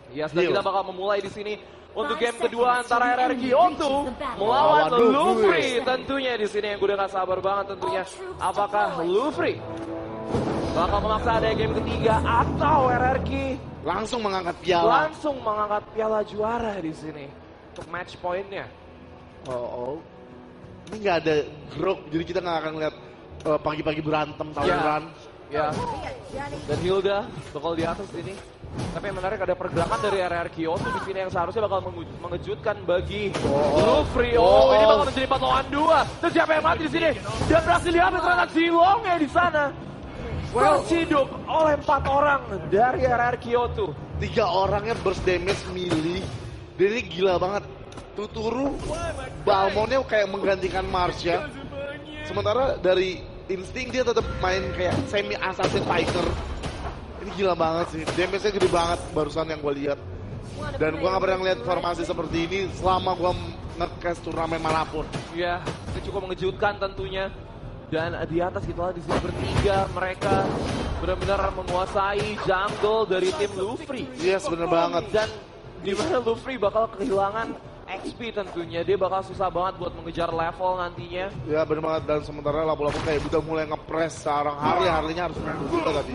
Yes, dan kita bakal memulai di sini untuk game kedua antara RRQ O2 melawan Lufri. Tentunya di sini yang gue udah gak sabar banget tentunya. Apakah Lufri bakal memaksa ada game ketiga atau RRQ langsung mengangkat piala? Langsung mengangkat piala juara di sini untuk match point-nya. Ini nggak ada grok, jadi kita nggak akan lihat pagi-pagi berantem tawuran. Ya. Dan Hilda bakal di atas sini. Tapi yang menarik ada pergerakan dari RRQ O2 di sini yang seharusnya bakal mengejutkan bagi Lufri. Ini bakal menjadi 4 lawan 2. Dan siapa yang mati di sini? Dan berhasil diambil ternyata Zilongnya di sana. Terciduk oleh 4 orang dari RRQ O2. 3 orangnya burst damage melee. Dan ini gila banget. Tuturu, Balmonnya kayak menggantikan Marsha. Sementara dari Instinct dia tetap main kayak semi assassin fighter. Ini gila banget sih, damage-nya gede banget barusan yang gue lihat. Dan gue gak pernah ngeliat formasi seperti ini selama gue nge-cast turnamen manapun. Iya, itu cukup mengejutkan tentunya. Dan di atas kita di sini bertiga mereka benar-benar menguasai jungle dari tim Lufri. Yes, bener banget. Dan di mana Lufri bakal kehilangan XP tentunya, dia bakal susah banget buat mengejar level nantinya. Ya bener banget, dan sementara lapu-lapu kayak udah mulai ngepres sekarang Harley-nya harus menunggu juga tadi.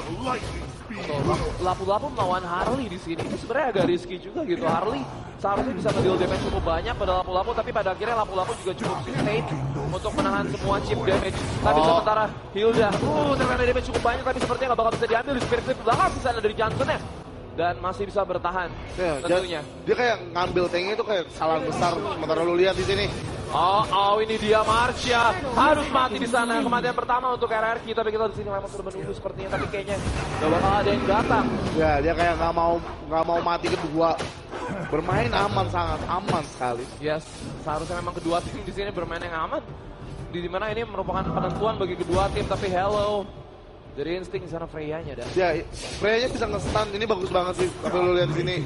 Lapu-lapu melawan Harley di sini, ini sebenarnya agak risky juga gitu. Harley seharusnya bisa nge-deal damage cukup banyak pada lapu-lapu, tapi pada akhirnya lapu-lapu juga cukup sustain untuk menahan semua chip damage. Tapi sementara Hilda, terkena damage cukup banyak, tapi sepertinya nggak bakal bisa diambil di Spirit Flip belakang di sana dari Johnsonnya. Dan masih bisa bertahan tentunya. Dia kayak ngambil tanknya itu kayak kesalahan besar. Sementara lu lihat di sini. Ini dia Marsha harus mati di sana. Kematian pertama untuk RRQ, tapi kita di sini memang sudah menunggu sepertinya, tapi kayaknya gak bakal ada yang datang. Ya, dia kayak nggak mau mati kedua. Bermain aman, sangat aman sekali. Yes, seharusnya memang kedua tim di sini bermain yang aman. Di mana ini merupakan penentuan bagi kedua tim, tapi hello. Dari Instinct di sana Freya-nya dah. Ya, Freya-nya bisa nge-stun. Ini bagus banget sih. Tapi lu lihat di sini.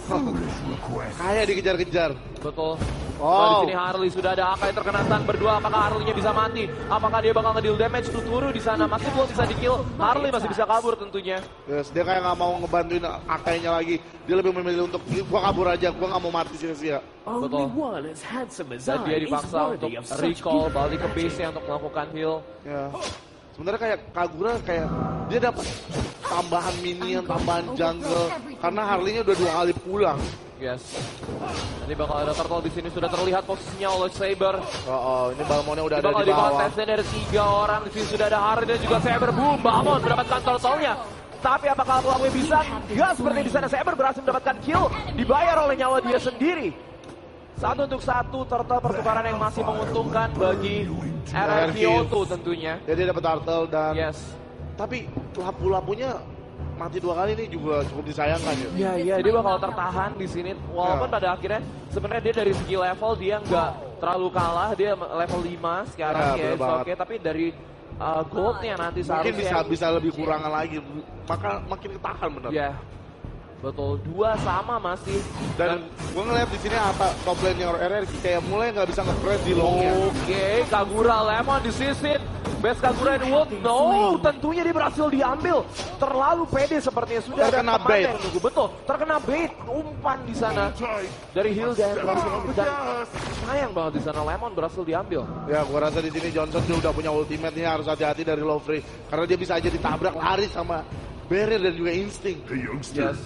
Kayak dikejar-kejar. Betul. Di sini Harley sudah ada Akai terkena stun berdua. Apakah Harley-nya bisa mati? Apakah dia bakal nge-deal damage? Tuturu di sana masih belum bisa di-kill. Harley masih bisa kabur tentunya. Yes, dia kayak nggak mau ngebantuin Akai-nya lagi. Dia lebih memilih untuk gua kabur aja. Gua nggak mau mati sia-sia. Betul. Dan dia dipaksa untuk recall balik ke base-nya untuk melakukan heal. Ya. Sebenarnya kayak Kagura kayak dia dapat tambahan minion, tambahan jungle karena Harley-nya udah 2 kali pulang. Yes. Nanti bakal ada turtle di sini, sudah terlihat posisinya oleh Saber. Ini Balmonnya udah ada di bakal bawah. Kontesnya dari 3 orang di sini sudah ada Harley dan juga Saber. Boom, Balmon mendapatkan turtle-nya. Tapi apakah Lapu-Lapu bisa? Enggak, seperti di sana Saber berhasil mendapatkan kill, dibayar oleh nyawa dia sendiri. 1 untuk 1 turtle pertukaran yang masih menguntungkan bagi RRQ O2 tentunya. Jadi dapat turtle dan tapi lapu-lapunya mati 2 kali ini juga cukup disayangkan ya. Iya, dia bakal tertahan di sini walaupun pada akhirnya sebenarnya dia dari segi level dia nggak terlalu kalah, dia level 5 sekarang ya, oke, tapi dari goldnya nanti mungkin bisa lebih kurangan lagi, maka makin ketahan bener. Iya. Betul, 2 sama masih. Dan gue ngeliat di sini top lane-nya RRQ kayak mulai nggak bisa nge-press di long-nya. Oke, Kagura Lemon disisit. Best Kagura and World. No, tentunya dia berhasil diambil. Terlalu pede sepertinya sudah terkena ada bait. Betul, terkena bait. Umpan di sana dari Hilda yang berhasil ambil. Dan sayang banget di sana Lemon berhasil diambil. Ya, gue rasa di sini Johnson juga udah punya ultimate nih, harus hati-hati dari Lufri karena dia bisa aja ditabrak lari sama Barrier dan juga Instinct. Yes.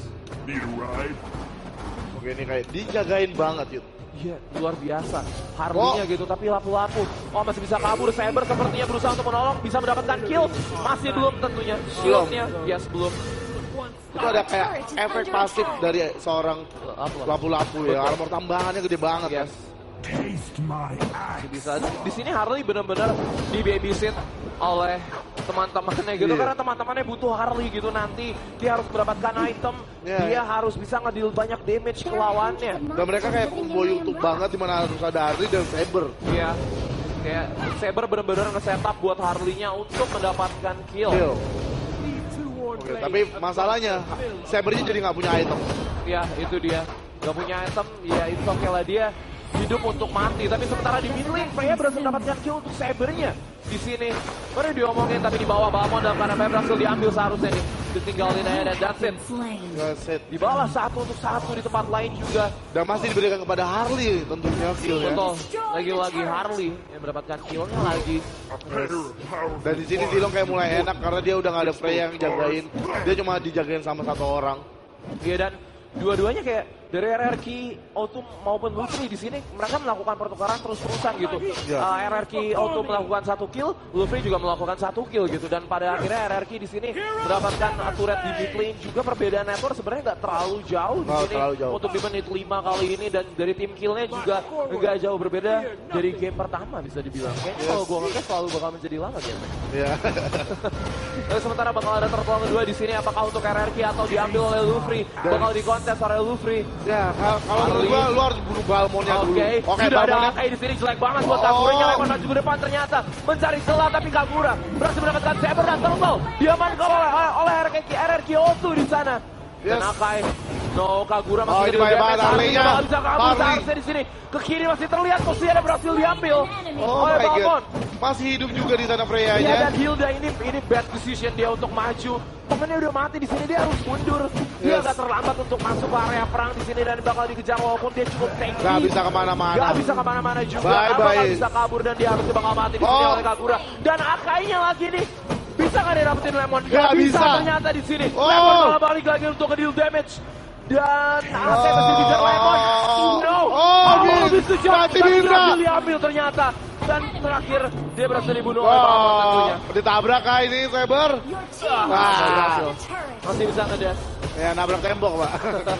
Oke, ini kayak dijagain banget yuk. Iya, luar biasa. Harley-nya gitu, tapi lapu-lapu. Masih bisa kabur. Saber sepertinya berusaha untuk menolong. Bisa mendapatkan kill. Masih belum tentunya. Shield-nya, belum. Itu ada kayak efek pasif dari seorang lapu-lapu ya. Armor tambahannya gede banget. Yes. Bisa. Di sini Harley benar-benar di babysit oleh teman-temannya gitu, karena teman-temannya butuh Harley gitu, nanti dia harus mendapatkan item, dia harus bisa ngedeal banyak damage ke lawannya. Dan mereka kayak combo YouTube banget dimana harus ada Harley dan Saber. Iya, kayak Saber benar-benar nge-setup buat Harley-nya untuk mendapatkan kill. Oke, tapi masalahnya Sabernya jadi nggak punya item. Ya, itu dia. Nggak punya item, ya itu oke lah, dia hidup untuk mati. Tapi sementara di mid lane, Freya berhasil mendapatkan kill untuk Sabernya. Di sini, baru diomongin tapi di bawah Balmon dan karena Freya berhasil diambil seharusnya nih. ditinggalin aja dan that's it. That's it. Di bawah 1-1 di tempat lain juga. Dan masih diberikan kepada Harley tentunya kill ya. Betul, lagi-lagi Harley yang mendapatkan killnya lagi. Dan di sini Zilong kayak mulai enak karena dia udah nggak ada Freya yang jagain. Dia cuma dijagain sama satu orang. Iya, dan dua-duanya kayak dari RRQ Auto maupun Lufri di sini mereka melakukan pertukaran terus-terusan gitu. RRQ Auto melakukan 1 kill, Lufri juga melakukan 1 kill gitu. Dan pada akhirnya RRQ di sini mendapatkan turret di mid lane juga. Perbedaan network sebenarnya nggak terlalu jauh di sini untuk di menit 5 kali ini, dan dari tim killnya juga nggak jauh berbeda dari game pertama bisa dibilang. Kayaknya kalau gue ngekes selalu bakal menjadi lama game. Iya. Tapi sementara bakal ada turtle kedua di sini, apakah untuk RRQ atau diambil oleh Lufri? Bakal dikontes oleh Lufri. Ya, kalau menurut gua lu harus bunuh Balmonnya dulu. Oke, sudah ada Balmonnya. Akai di sini jelek banget buat Kagura. Lemon maju ke depan ternyata mencari celah, tapi Kagura berhasil mendapatkan Saber dan Turtle. Diamankan oleh RRQ O2 di sana. Dan Akai, Kagura masih ini banyak banget Harley-nya. Nggak bisa kabur seharusnya di sini. Ke kiri masih terlihat posisinya berhasil diambil oleh Balmon. Masih hidup juga di sana Ya, Freya-nya. dan Hilda ini bad decision dia untuk maju. Temennya udah mati di sini, dia harus mundur. Dia agak terlambat untuk masuk ke area perang di sini dan bakal dikejar walaupun dia cukup tanky. Gak bisa kemana-mana. Gak bisa kemana-mana juga. Bye, Bakal bisa kabur dan dia harusnya bakal mati di sini oleh Kagura. Dan Akainya lagi nih. Bisa nggak dia dapetin Lemon? Gak bisa ternyata di sini. Lemon malah balik lagi untuk deal damage. Dan Akai masih dikejar Lemon. Bisa jauh. Tapi berhasil diambil ternyata. Dan terakhir dia berhasil dibunuh oleh Balmon tentunya. Ditabrak kah ini Saber? Masih bisa ngedas. Ya, nabrak tembok, Pak.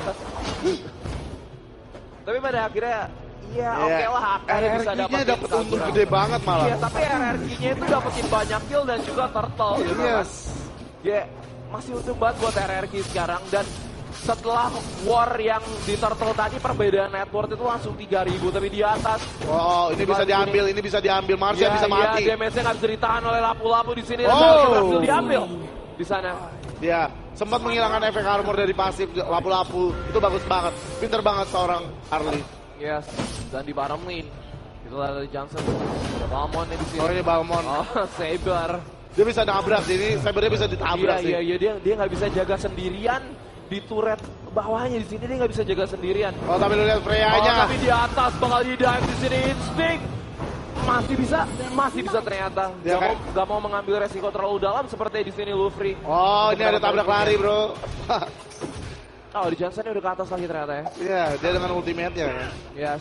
Tapi pada akhirnya oke lah Akai bisa dapat untung gede banget malah. Iya, tapi RRQ-nya itu dapetin banyak kill dan juga turtle gitu kan. Ya, masih untung banget buat RRQ sekarang. Dan setelah war yang di turtle tadi, perbedaan network itu langsung 3.000, tapi di atas. Ini bisa diambil, Marcia bisa mati. Iya, damage-nya nggak bisa ditahan oleh lapu-lapu di sini. Berhasil diambil di sana. Ya, sempat menghilangkan efek armor dari pasif lapu-lapu. Itu bagus banget, pinter banget seorang Harley. Yes, dan di bottom lane itu ada Johnson. Ada Balmon di sini. Ini Balmon. Saber. Dia bisa nabrak sini, Sabernya bisa ditabrak sih. Iya, dia nggak bisa jaga sendirian di turret bawahnya di sini, dia nggak bisa jaga sendirian. Tapi lu lihat Freya-nya. Tapi di atas bakal di dive di sini Instinct. Masih bisa ternyata. Gak mau mengambil resiko terlalu dalam seperti di sini Lufri. Ini ada tabrak lari, bro. Di Johnson udah ke atas lagi ternyata ya. Iya, dia dengan ultimate-nya. Yes.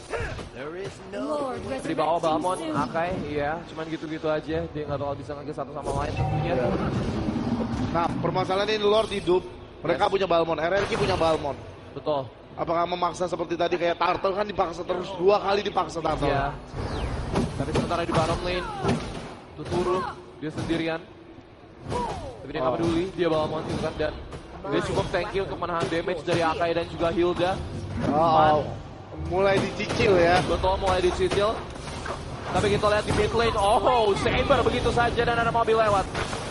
Di bawah Balmon, Akai, cuman gitu-gitu aja. Dia nggak terlalu bisa nge satu sama lain tentunya. Nah, permasalahan ini Lord hidup. Mereka punya Balmon, RRQ punya Balmon. Betul. Apakah memaksa seperti tadi kayak Turtle kan dipaksa terus 2 kali dipaksa Turtle. Iya. Tapi sementara di bottom lane, Tuturu dia sendirian. Tapi dia nggak peduli, dia Balmon gitu kan, dan dia cukup tanky untuk menahan damage dari Akai dan juga Hilda. Mulai dicicil ya. Betul, mulai dicicil. Tapi kita lihat di mid lane, Saber begitu saja dan ada mobil lewat.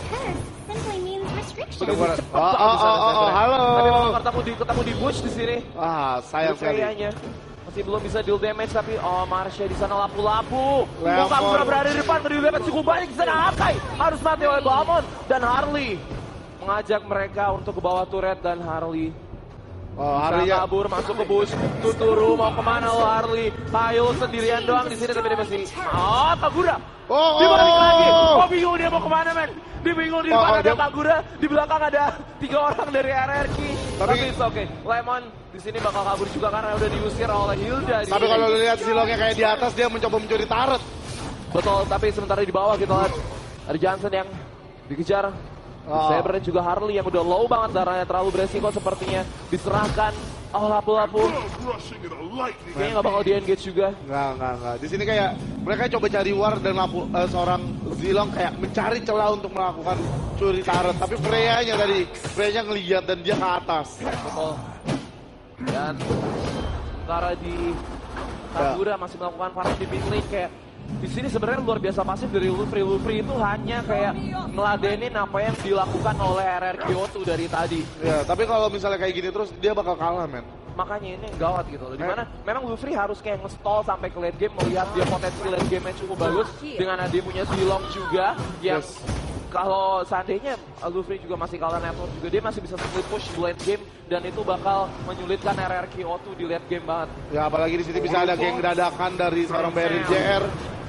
Begitu cepat halo. Tapi mau ketemu di bush di sini. Sayang sekali. Masih belum bisa deal damage, tapi Marcia di sana lapu-lapu. Kagura berada di depan, deal damage cukup banyak di sana. Akai harus mati oleh Balmon dan Harley mengajak mereka untuk ke bawah turret, dan Harley kabur masuk ke bush. Tuturu mau kemana lo Harley? Ayo sendirian doang di sini, tapi dia masih Kagura. Dibalik lagi. Bingung dia mau kemana, men? Dia bingung, di depan ada Kagura, di belakang ada 3 orang dari RRQ. Tapi it's okay. Lemon di sini bakal kabur juga karena udah diusir oleh Hilda. Tapi kalau lu lihat Zilongnya kayak di atas, dia mencoba mencuri turret. Betul, tapi sementara di bawah kita lihat ada Johnson yang dikejar. Saber dan juga Harley yang udah low banget, darahnya terlalu beresiko sepertinya. Diserahkan lapu-lapu. Kayaknya nggak bakal di-engage juga. Nggak. Di sini kayak mereka coba cari war dan seorang Zilong kayak mencari celah untuk melakukan curi turret. Tapi Freya-nya ngeliat dan dia ke atas. Betul. Dan sementara di Kagura masih melakukan farm di mid lane, kayak di sini sebenarnya luar biasa pasif dari Lufri. Lufri itu hanya kayak ngeladenin apa yang dilakukan oleh RRQ O2 dari tadi. Ya, tapi kalau misalnya kayak gini terus dia bakal kalah, men. Makanya ini gawat gitu loh. Dimana memang Lufri harus kayak nge-stall sampai ke late game, melihat dia potensi late game-nya cukup bagus. Dengan dia punya Zilong juga yang kalau seandainya Lufri juga masih kalah network juga, dia masih bisa split push di late game dan itu bakal menyulitkan RRQ O2 di late game banget. Ya apalagi di sini bisa ada geng dadakan dari seorang Barrier JR.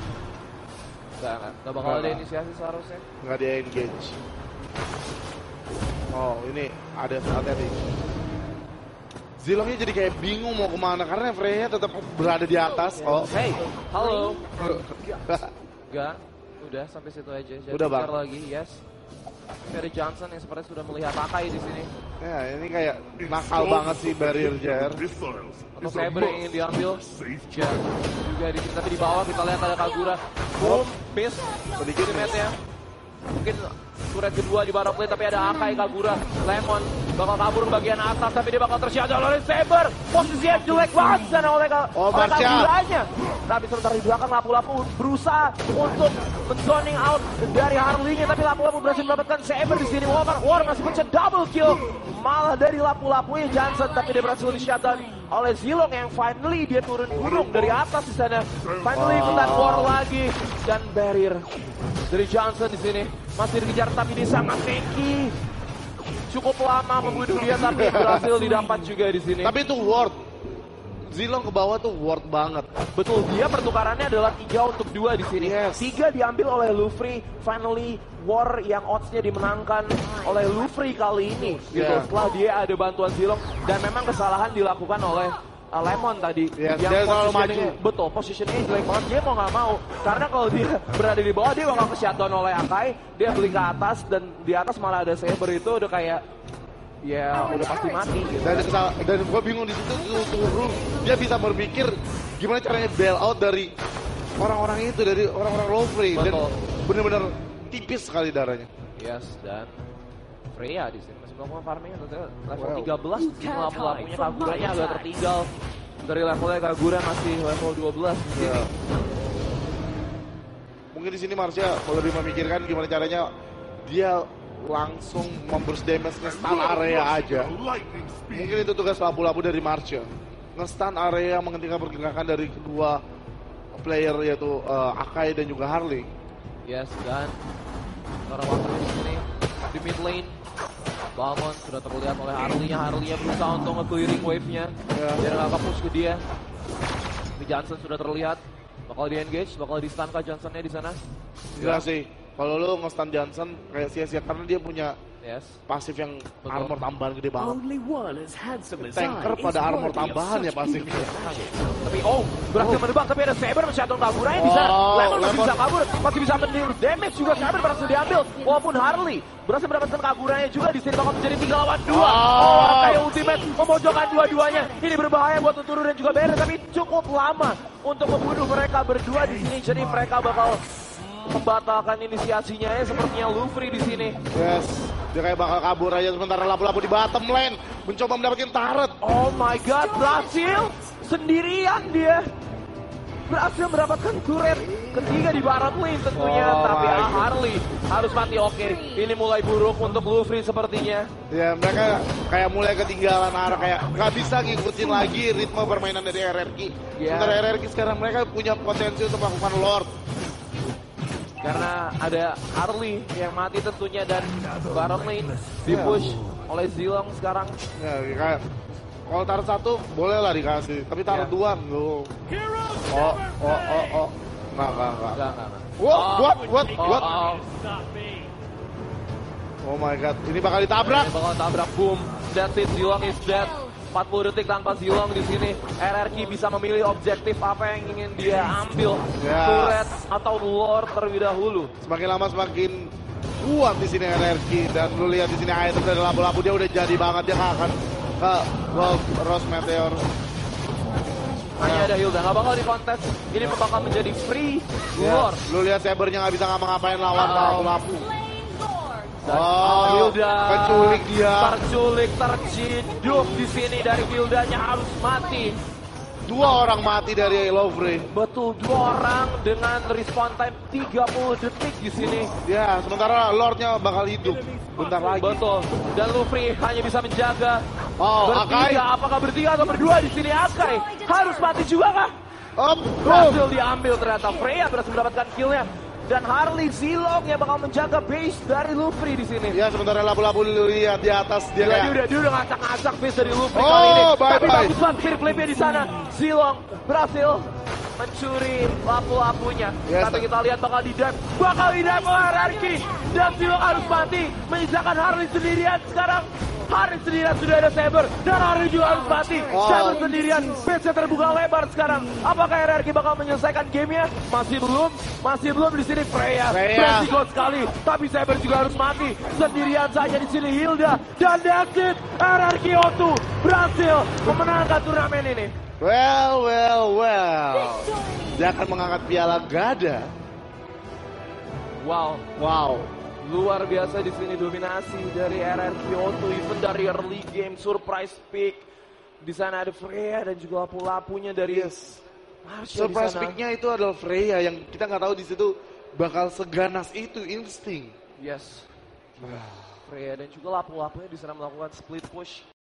Nggak bakal ada inisiasi seharusnya. Nggak dia engage. Oh ini ada saatnya nih. Zilongnya jadi kayak bingung mau kemana karena Freya tetap berada di atas. Oh, hey, halo. Enggak, udah sampai situ aja. Jadi udah bang. Lagi, yes. Ini ada Johnson yang sepertinya sudah melihat Akai di sini. Ya, ini kayak nakal banget sih Barrier JR. Atau Saber yang ingin diambil. Ya, juga di sini tapi di bawah kita lihat ada Kagura. Boom, miss. Sedikit matnya. Mungkin turret kedua di bottom lane tapi ada Akai, Kagura, Lemon bakal kabur ke bagian atas tapi dia bakal tersiaga oleh Saber. Posisinya jelek banget dan oleh Kaguranya. Tapi sementara di belakang Lapu-Lapu berusaha untuk men-zoning out dari Harley-nya tapi Lapu-Lapu berhasil mendapatkan Saber di sini. War masih bisa double kill malah dari Lapu-Lapunya Johnson tapi dia berhasil di-shutdown oleh Zilong yang finally dia turun gunung dari atas di sana. Finally ikutan War lagi dan Barrier dari Johnson di sini masih dikejar tapi dia sangat tanky. Cukup lama membunuh dia tapi berhasil didapat juga di sini. Tapi itu worth. Zilong ke bawah tuh worth banget. Betul, dia pertukarannya adalah 3 untuk 2 di sini. Yes. 3 diambil oleh Lufri. Finally War yang odds-nya dimenangkan oleh Lufri kali ini. Gitu. Setelah dia ada bantuan Zilong dan memang kesalahan dilakukan oleh Lemon tadi. Yes, yang dia selalu maju. Betul, positionnya jelek banget. Dia mau nggak mau. Karena kalau dia berada di bawah dia bakal ke-shutdown oleh Akai. Dia beli ke atas dan di atas malah ada Saber itu udah kayak ya udah pasti mati gitu. Dan gue bingung di situ Turu dia bisa berpikir gimana caranya bail out dari orang-orang itu, dari orang-orang Lufri dan benar-benar tipis sekali darahnya. Yes, dan Freya di sini masih melakukan farming level 13. Lapu-lapunya Kaguranya agak tertinggal dari levelnya Kagura masih level 12 di sini. Ya. Mungkin di sini Marsha lebih memikirkan gimana caranya dia langsung memburst damage nge-stun area aja. Mungkin itu tugas Lapu-Lapu dari Marsha. Nge-stun area menghentikan pergerakan dari kedua player yaitu Akai dan juga Harley. Yes, dan seorang waktu di sini di mid lane Balmond sudah terlihat oleh Harley-nya berusaha untuk nge-clearing wave-nya biar nggak ke-push ke dia. Tapi Johnson sudah terlihat bakal di-engage, bakal di-stun kah Johnson-nya di sana? Enggak sih. Kalau lo nge-stun Johnson kayak sia-sia karena dia punya pasif yang armor tambahan gede banget. Tanker pada armor tambahan ya pasifnya. Tapi berhasil menebak tapi ada Saber men-shutdown Kaguranya di sana. Lemon masih bisa kabur, masih bisa men-deal damage juga. Saber berhasil diambil walaupun Harley berhasil mendapatkan Kaguranya juga di sini bakal menjadi 3 lawan 2. Kayak ultimate memojokkan dua-duanya. Ini berbahaya buat Tuturu dan juga Barrier tapi cukup lama untuk membunuh mereka berdua di sini. Jadi mereka bakal membatalkan inisiasinya ya sepertinya Lufri di sini. Yes, dia kayak bakal kabur aja sementara Lapu-Lapu di bottom lane mencoba mendapatkan turret. Oh my god, berhasil sendirian dia. Berhasil mendapatkan turret ketiga di bottom lane tentunya. Tapi Harley harus mati. Oke, ini mulai buruk untuk Lufri sepertinya. Ya mereka kayak mulai ketinggalan arah, kayak nggak bisa ngikutin lagi ritme permainan dari RRQ. Sementara RRQ sekarang mereka punya potensi untuk melakukan Lord. Karena ada Harley yang mati tentunya dan bottom lane di-push oleh Zilong sekarang. Ya kayak kalau taruh 1 boleh lah dikasih, tapi taruh 2 enggak. Enggak. What? Oh my god, ini bakal ditabrak. Ini bakal tabrak, boom. That's it, Zilong is dead. 40 detik tanpa Zilong di sini. RRQ bisa memilih objektif apa yang ingin dia ambil. Turret atau Lord terlebih dahulu. Semakin lama semakin kuat di sini RRQ dan lu lihat di sini item dari Lapu-Lapu dia udah jadi banget, dia nggak akan ke Rose Meteor. Hanya ada Hilda, nggak bakal di kontes. Ini bakal menjadi free Lord. Lu lihat Sabernya nggak bisa ngapa-ngapain lawan Lapu-Lapu. Hilda penculik dia. Terculik, terciduk di sini dari Hildanya harus mati. 2 orang mati dari Lufri. Betul, 2 orang dengan respawn time 30 detik di sini. Ya, sementara Lordnya bakal hidup bentar lagi. Betul. Dan Lufri hanya bisa menjaga. Akai. Apakah bertiga atau berdua di sini? Akai harus mati juga kah? Berhasil diambil ternyata. Freya berhasil mendapatkan killnya. dan Harley Zilong yang bakal menjaga base dari Lufri di sini. Ya sementara labu-labu lihat di atas dia kayak... Dia udah ngacak-ngacak base dari Lufri Oh, kali ini. bye-bye. Tapi bagus banget clear flip-nya di sana. Zilong berhasil mencuri lapu-lapunya. Yes, Tapi kita lihat bakal di-dive oleh RRQ. Dan Zilong harus mati, menyisakan Harley sendirian sekarang. Harley sendirian sudah ada Saber, dan Harley juga harus mati. Saber sendirian, base-nya terbuka lebar sekarang. Apakah RRQ bakal menyelesaikan gamenya? Masih belum di sini Freya. Berarti gol sekali, tapi Saber juga harus mati. Sendirian saja di sini Hilda, dan that's it. RRQ O2 berhasil memenangkan turnamen ini. Well. Dia akan mengangkat piala Gada. Wow. Luar biasa di sini dominasi dari RRQ O2, even dari early game surprise pick. Di sana ada Freya dan juga lapu-lapunya dari Marsha. Surprise pick-nya itu adalah Freya yang kita nggak tahu di situ bakal seganas itu insting. Yes. Freya dan juga lapu-lapunya di sana melakukan split push.